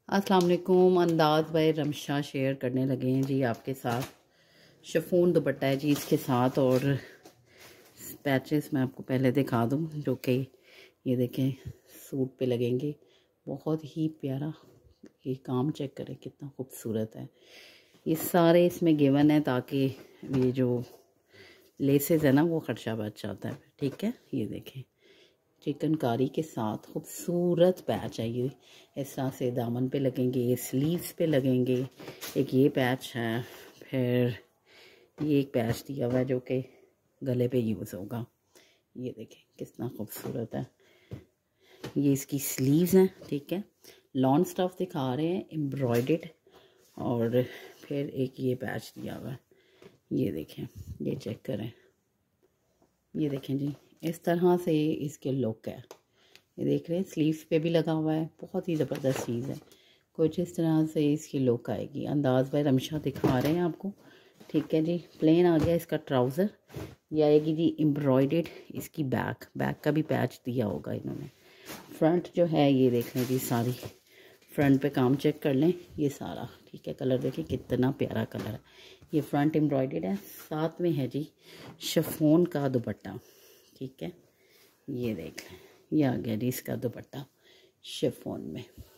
अस्सलाम वालेकुम। अंदाज़ बाय रमशा शेयर करने लगे हैं जी आपके साथ। शिफॉन दुपट्टा है जी इसके साथ, और पैचेस मैं आपको पहले दिखा दूं जो कि ये देखें सूट पे लगेंगे। बहुत ही प्यारा ये काम चेक करें कितना खूबसूरत है। ये सारे इसमें गिवन है ताकि ये जो लेसेस है ना वो खर्चा बच जाता है। ठीक है, ये देखें चिकनकारी के साथ खूबसूरत पैच है ये। इस तरह से दामन पे लगेंगे, स्लीव्स पे लगेंगे। एक ये पैच है, फिर ये एक पैच दिया हुआ है जो कि गले पे यूज़ होगा। ये देखें कितना खूबसूरत है। ये इसकी स्लीव्स हैं। ठीक है, लॉन स्टफ दिखा रहे हैं एम्ब्रॉयडेड, और फिर एक ये पैच दिया हुआ है। ये देखें, ये चेक करें, ये देखें जी इस तरह से इसके लुक है। ये देख रहे हैं स्लीव्स पे भी लगा हुआ है, बहुत ही ज़बरदस्त चीज़ है। कुछ इस तरह से इसकी लुक आएगी। अंदाज़ बाय रमशा दिखा रहे हैं आपको। ठीक है जी, प्लेन आ गया इसका ट्राउज़र। ये आएगी जी एम्ब्रॉयडेड इसकी बैक का भी पैच दिया होगा इन्होंने। फ्रंट जो है ये देख लें जी, सारी फ्रंट पे काम चेक कर लें ये सारा। ठीक है, कलर देखें कितना प्यारा कलर है। ये फ्रंट एम्ब्रॉयडेड है, साथ में है जी शिफॉन का दुपट्टा। ठीक है, ये देख लें, ये आ गया जी इसका दुपट्टा शिफॉन में।